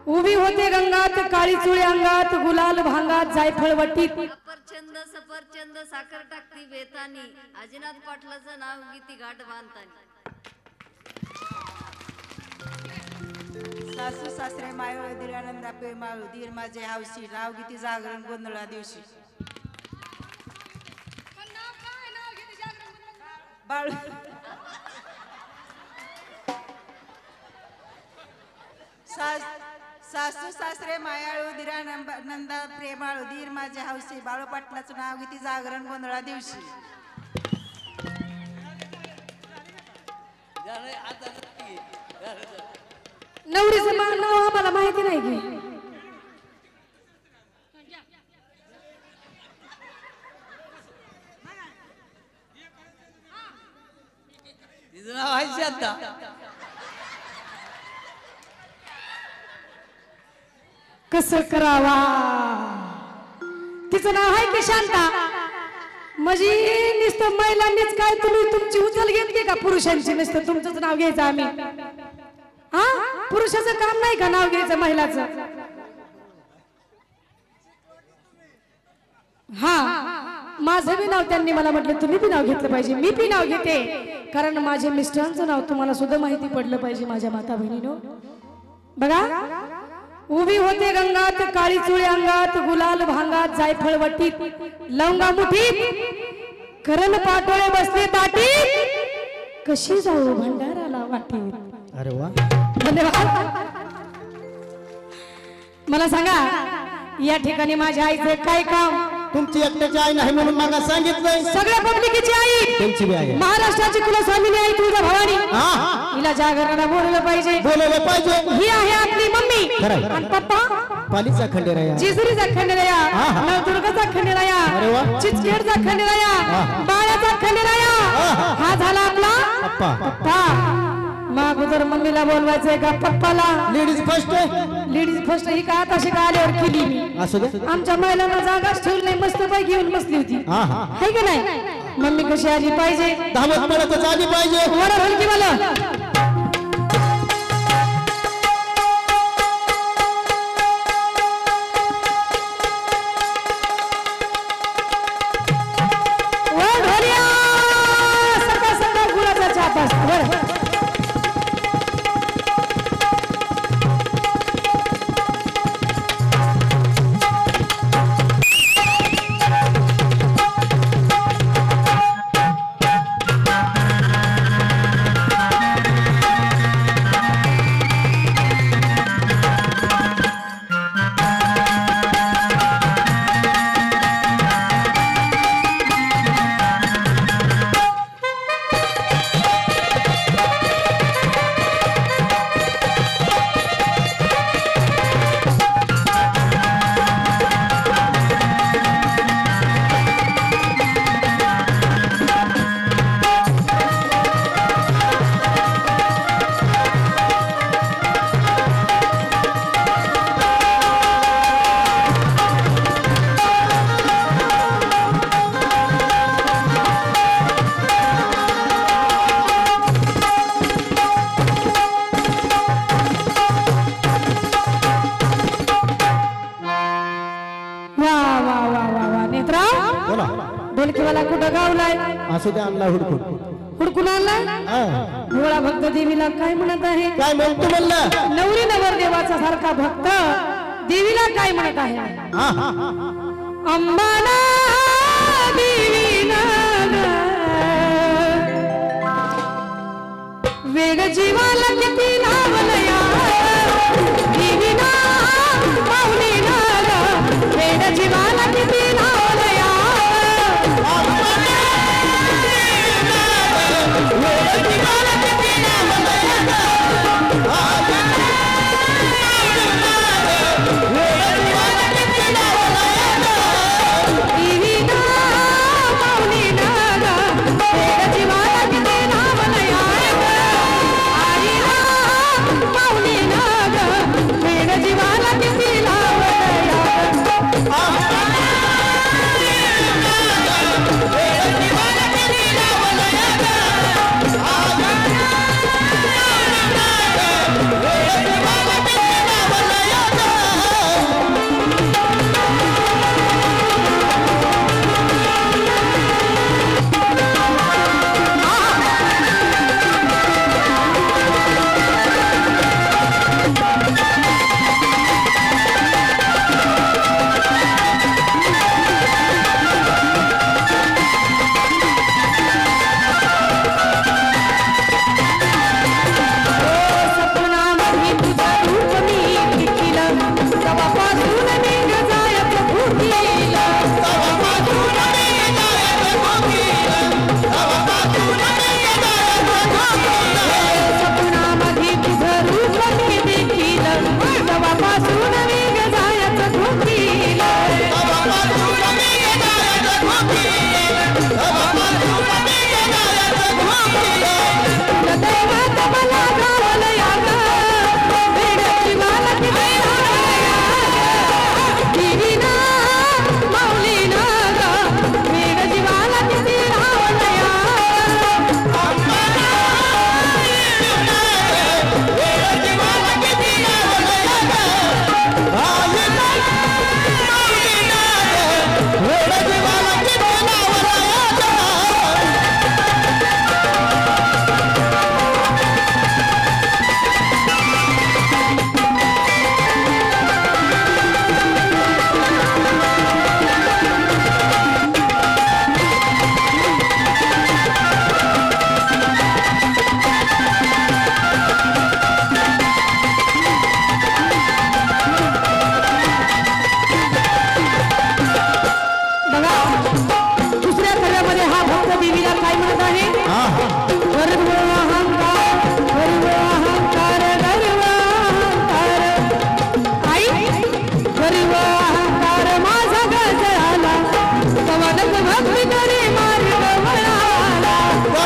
उभी होते गंगात काळी चुळी अंगात गुलाल भांगात जायफळ वटीत सफरचंद सफरचंद साखर टाकती बेतानी अजिनाथ पाटलाचं नाव गीती घाट बांधतानी सासू सासरे माय दिरानंदा प्रेमाळ धीर माझे हावशी नाव गीती जागरण गोंधळा दिवशी बाळ सासू सासरे मायाळू दिरानंदा प्रेमाळू धीर माझे हावशी बाळू पाटलाचं नाव गीती जागरण गोंधळा दिवशी नवरीचं नाव आम्हाला माहिती नाही की तिचं नाव आहे श्रद्धा कसं करावा तिचं नाव आहे की शांता म्हणजे नुसतं महिलांनीच काय तुम्ही तुमची उचल घेतली का पुरुषांची नुसतं तुमचंच नाव घ्यायचं आम्ही हा पुरुषाचं काम नाही का नाव घ्यायचं महिलाचं हा माझं बी नाव त्यांनी मला म्हटलं तुम्ही बी नाव घेतलं पाहिजे मी बी नाव घेते कारण माझ्या मिस्टरांचं नाव तुम्हाला सुद्धा माहिती पडलं पाहिजे माझ्या माता बहिणीनो बघा उभी होते गंगात काळी चुळी अंगात गुलाल भांगात जायफळ वटीत लवंगा मुठीत करण पाटोळे बसले ताटीत कशी जाऊ भंडाराला वाटीत अरे वा धन्यवाद मला सांगा या ठिकाणी माझ्या आईचे काय काम तुमची एकट्याची आई नाही म्हणून मला सांगितलंय सगळ्या पब्लिकची आई त्यांची बी आई महाराष्ट्राची कुलस्वामिनी आई तुझा भवानी हिला जागरणाला बोलवलं पाहिजे बोलवलं पाहिजे ही आहे आपली मम्मी आणि पप्पा पालीचा खंडेराया जिजुरीचा खंडेराया नवदुर्गाचा खंडेराया चिचखेडचा खंडेराया बाळाचा खंडेराया हा झाला आपला पप्पा पप्पा मग अगोदर मम्मीला बोलवायचंय का पप्पाला लेडीज फर्स्ट ही का तशी का आल्यावर केली मी असू दे आमच्या महिलांना जागाच ठेवली नाही मस्त बाई घेऊन बसली होती आहे का नाही मम्मी कशी आली पाहिजे धावत पडतच आली पाहिजे वर हलकी मला ढोलकीवाला कुठं गावलाय असू दे आणला हुडकून हुडकून आणलाय भोळा भक्त देवीला काय म्हणत आहे काय म्हणतो म्हणलं नवरी नवर देवाचा सारखा भक्त देवीला काय म्हणत आहे अंबाना देवीना वेग जीवाला किती लावलया देवीना पाहुणीना वेग जीवाला किती लावलया जीवाला किती नाव अहंकार माझा गजळाला कवनक भक्ती करी मार्ग वळाला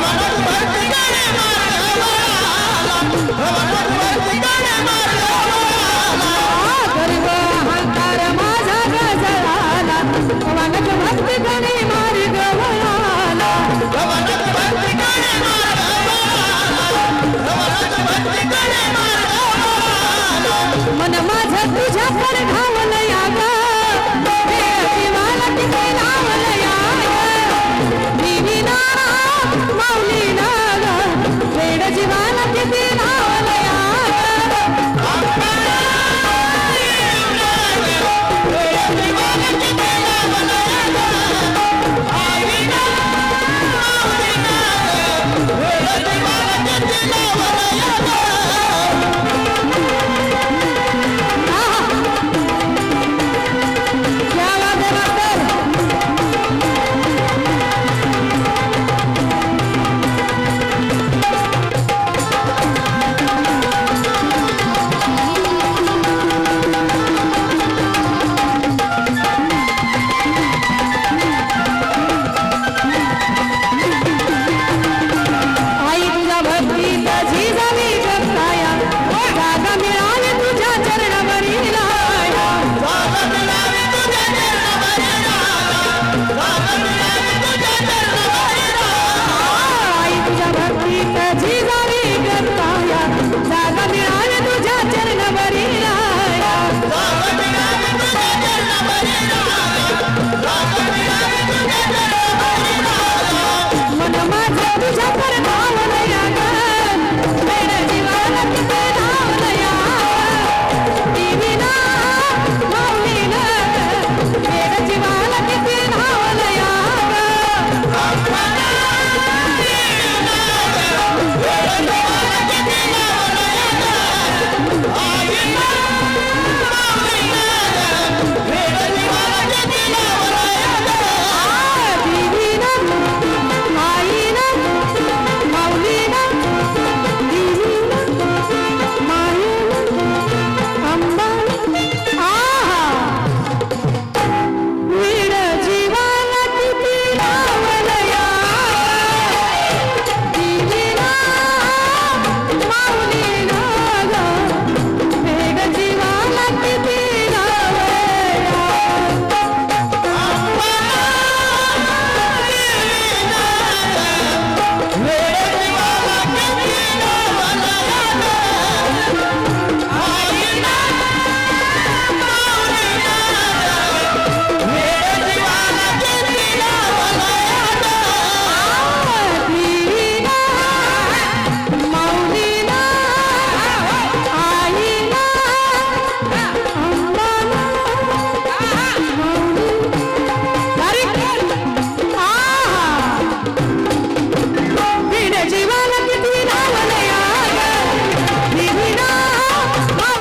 गर्व अहंकार माझा गजळाला कवनक भक्ती करी मार्ग वळाला मन माझं तुझ्याकडे धावलं या